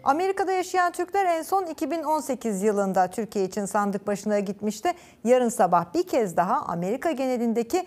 Amerika'da yaşayan Türkler en son 2018 yılında Türkiye için sandık başına gitmişti. Yarın sabah bir kez daha Amerika genelindeki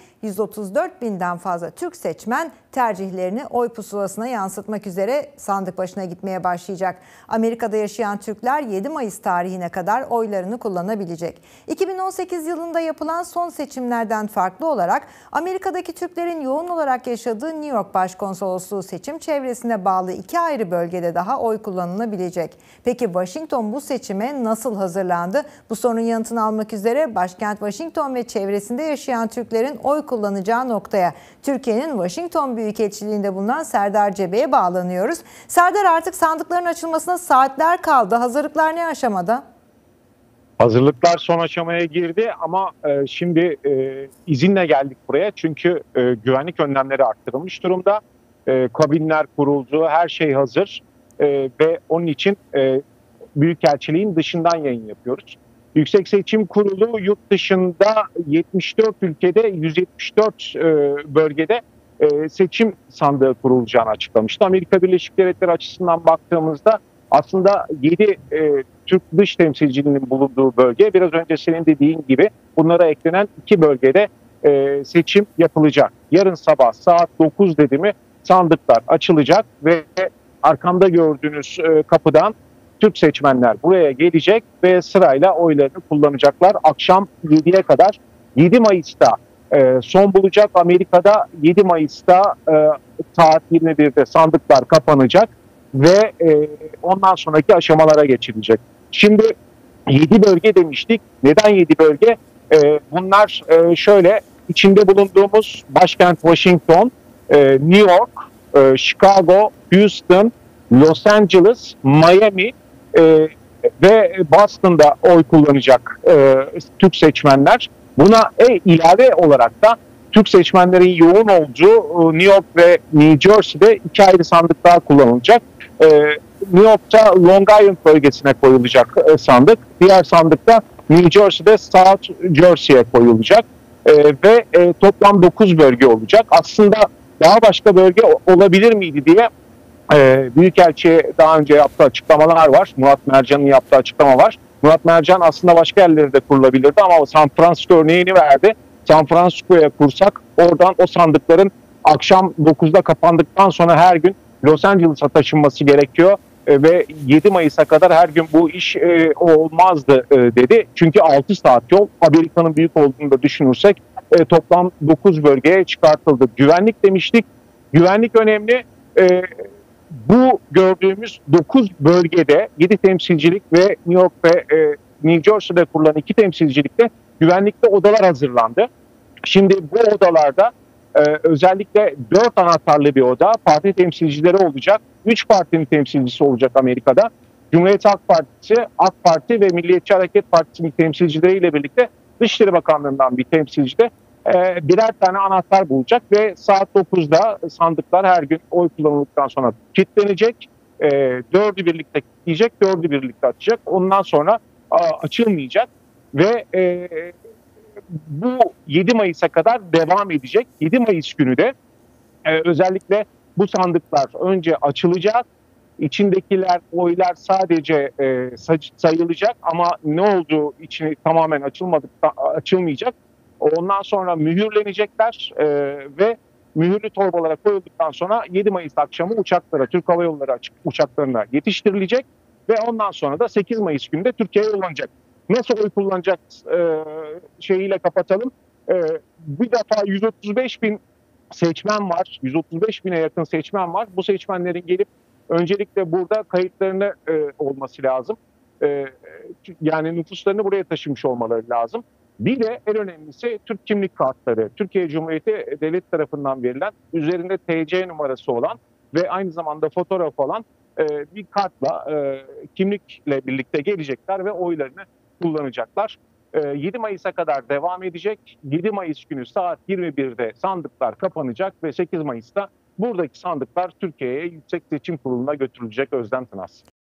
134 binden fazla Türk seçmen tercihlerini oy pusulasına yansıtmak üzere sandık başına gitmeye başlayacak. Amerika'da yaşayan Türkler 7 Mayıs tarihine kadar oylarını kullanabilecek. 2018 yılında yapılan son seçimlerden farklı olarak Amerika'daki Türklerin yoğun olarak yaşadığı New York Başkonsolosluğu seçim çevresine bağlı 2 ayrı bölgede daha oy kullanılabilecek. Peki Washington bu seçime nasıl hazırlandı? Bu sorunun yanıtını almak üzere başkent Washington ve çevresinde yaşayan Türklerin oy kullanacağı noktaya Türkiye'nin Washington Büyükelçiliğinde bulunan Serdar Cebe'ye bağlanıyoruz. Serdar, artık sandıkların açılmasına saatler kaldı. Hazırlıklar ne aşamada? Hazırlıklar son aşamaya girdi ama şimdi izinle geldik buraya çünkü güvenlik önlemleri arttırılmış durumda. Kabinler kuruldu, her şey hazır ve onun için Büyükelçiliğin dışından yayın yapıyoruz. Yüksek Seçim Kurulu yurt dışında 74 ülkede 174 bölgede seçim sandığı kurulacağını açıklamıştı. Amerika Birleşik Devletleri açısından baktığımızda aslında 7 Türk dış temsilciliğinin bulunduğu bölge, biraz önce senin dediğin gibi bunlara eklenen 2 bölgede seçim yapılacak. Yarın sabah saat 9 dedi mi sandıklar açılacak ve arkamda gördüğünüz kapıdan Türk seçmenler buraya gelecek ve sırayla oylarını kullanacaklar. Akşam 7'ye kadar 7 Mayıs'ta son bulacak. Amerika'da 7 Mayıs'ta saat 21'de sandıklar kapanacak ve ondan sonraki aşamalara geçilecek. Şimdi 7 bölge demiştik. Neden 7 bölge? Bunlar şöyle: içinde bulunduğumuz başkent Washington, New York, Chicago, Houston, Los Angeles, Miami ve Boston'da oy kullanacak Türk seçmenler. Buna ilave olarak da Türk seçmenlerin yoğun olduğu New York ve New Jersey'de 2 ayrı sandık daha kullanılacak. New York'ta Long Island bölgesine koyulacak sandık. Diğer sandıkta New Jersey'de South Jersey'ye koyulacak. Ve toplam 9 bölge olacak. Aslında daha başka bölge olabilir miydi diye Büyükelçi daha önce yaptığı açıklamalar var. Murat Mercan'ın yaptığı açıklama var. Murat Mercan aslında başka yerlerde de kurulabilirdi ama San Francisco örneğini verdi. San Francisco'ya kursak oradan o sandıkların akşam 9'da kapandıktan sonra her gün Los Angeles'a taşınması gerekiyor ve 7 Mayıs'a kadar her gün bu iş olmazdı dedi. Çünkü 6 saat yol, Amerika'nın büyük olduğunu da düşünürsek toplam 9 bölgeye çıkartıldı. Güvenlik demiştik. Güvenlik önemli. Bu gördüğümüz 9 bölgede 7 temsilcilik ve New York ve New Jersey'de kurulan 2 temsilcilikte güvenlikte odalar hazırlandı. Şimdi bu odalarda özellikle 4 anahtarlı bir oda, parti temsilcileri olacak. 3 partinin temsilcisi olacak Amerika'da. Cumhuriyet Halk Partisi, AK Parti ve Milliyetçi Hareket Partisi'nin temsilcileriyle birlikte Dışişleri Bakanlığı'ndan bir temsilci de birer tane anahtar bulacak ve saat 9'da sandıklar her gün oy kullanıldıktan sonra kilitlenecek. 4'ü birlikte kilitleyecek, 4'ü birlikte açacak. Ondan sonra açılmayacak ve bu 7 Mayıs'a kadar devam edecek. 7 Mayıs günü de özellikle bu sandıklar önce açılacak. İçindekiler, oylar sadece sayılacak ama ne olduğu içini tamamen açılmayacak. Ondan sonra mühürlenecekler ve mühürlü torbalara koyulduktan sonra 7 Mayıs akşamı uçaklara, Türk Hava Yolları uçaklarına yetiştirilecek ve ondan sonra da 8 Mayıs günde Türkiye'ye yollanacak. Nasıl oy kullanacak şeyiyle kapatalım. Bir defa 135 bin seçmen var. 135 bine yakın seçmen var. Bu seçmenlerin gelip öncelikle burada kayıtlarını olması lazım. Yani nüfuslarını buraya taşımış olmaları lazım. Bir de en önemlisi Türk kimlik kartları. Türkiye Cumhuriyeti Devlet tarafından verilen, üzerinde TC numarası olan ve aynı zamanda fotoğraf olan bir kartla, kimlikle birlikte gelecekler ve oylarını kullanacaklar. 7 Mayıs'a kadar devam edecek. 7 Mayıs günü saat 21'de sandıklar kapanacak ve 8 Mayıs'ta buradaki sandıklar Türkiye'ye Yüksek Seçim Kurulu'na götürülecek Özlem Tınaz.